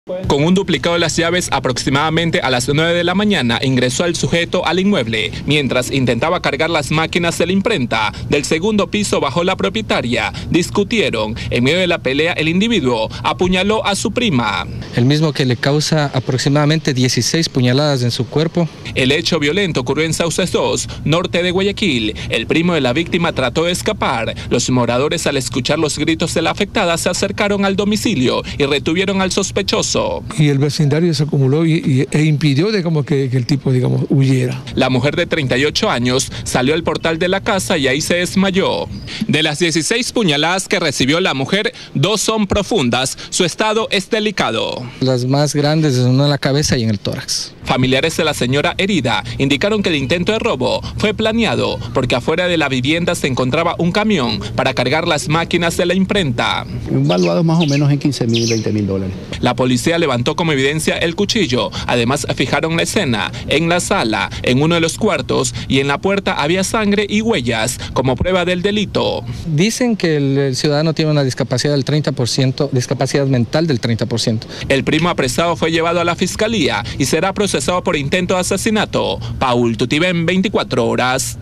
Con un duplicado de las llaves, aproximadamente a las 9 de la mañana, ingresó el sujeto al inmueble. Mientras intentaba cargar las máquinas de la imprenta, del segundo piso bajó la propietaria. Discutieron. En medio de la pelea, el individuo apuñaló a su prima. El mismo que le causa aproximadamente 16 puñaladas en su cuerpo. El hecho violento ocurrió en Sauces 2, norte de Guayaquil. El primo de la víctima trató de escapar. Los moradores, al escuchar los gritos de la afectada, se acercaron al domicilio y retuvieron al sospechoso. Y el vecindario se acumuló e impidió que el tipo, huyera. La mujer de 38 años salió al portal de la casa y ahí se desmayó. De las 16 puñaladas que recibió la mujer, 2 son profundas. Su estado es delicado. Las más grandes son en la cabeza y en el tórax. Familiares de la señora herida indicaron que el intento de robo fue planeado porque afuera de la vivienda se encontraba un camión para cargar las máquinas de la imprenta. Valuados más o menos en 15.000, 20.000 dólares. La policía levantó como evidencia el cuchillo. Además, fijaron la escena. En la sala, en uno de los cuartos y en la puerta había sangre y huellas como prueba del delito. Dicen que el ciudadano tiene una discapacidad del 30%, discapacidad mental del 30%. El primo apresado fue llevado a la fiscalía y será procesado por intento de asesinato. Paul Tutibén, 24 horas.